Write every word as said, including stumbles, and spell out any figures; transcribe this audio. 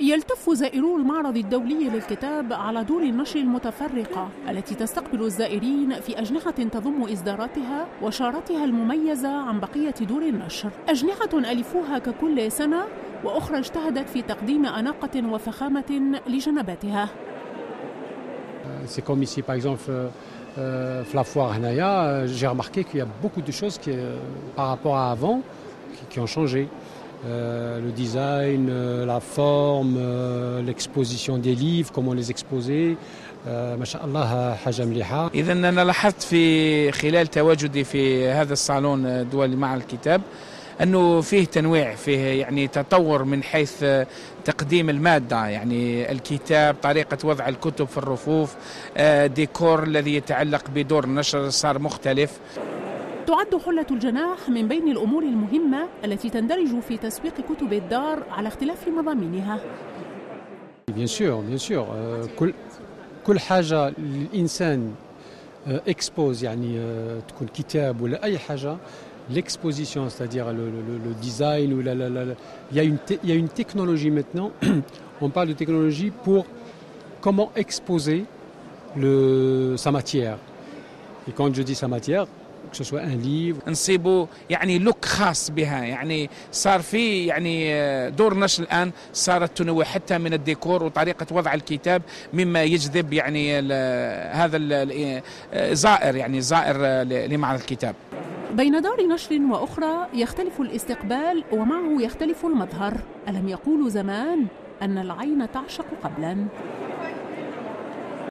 يلتف زائرو المعرض الدولي للكتاب على دور النشر المتفرقة التي تستقبل الزائرين في أجنحة تضم إصداراتها وشارتها المميزة عن بقية دور النشر، أجنحة ألفوها ككل سنة وأخرى اجتهدت في تقديم أناقة وفخامة لجنباتها. C'est comme ici par exemple euh, la foire Hanaya, j'ai remarqué qu'il y a beaucoup de choses qui, par rapport à avant qui, qui ont changé. Euh, le design, euh, la forme, euh, l'exposition des livres, comment les exposer. ما شاء الله حاجة مليحة. إذا أنا لاحظت في خلال تواجدي في هذا الصالون الدولي مع الكتاب أنه فيه تنويع، فيه يعني تطور من حيث تقديم المادة، يعني الكتاب، طريقة وضع الكتب في الرفوف، ديكور الذي يتعلق بدور النشر صار مختلف. تعد حلة الجناح من بين الأمور المهمة التي تندرج في تسويق كتب الدار على اختلاف مضامينها. Bien sûr, bien sûr. كل كل حاجة الإنسان expose يعني تكون كتاب ولا أي حاجة. L'exposition, c'est-à-dire le, le, le design, ou la, la, la, il, y a une il y a une technologie maintenant, on parle de technologie pour comment exposer le, sa matière. Et quand je dis sa matière, que ce soit un livre. نصيبوا يعني لوك خاص بها، يعني صار في يعني دور نشر الآن صارت تنوع حتى من الديكور وطريقة وضع الكتاب مما يجذب يعني هذا الزائر، يعني زائر لمعرض الكتاب. بين دار نشر وأخرى يختلف الاستقبال ومعه يختلف المظهر. ألم يقولوا زمان أن العين تعشق قبلاً؟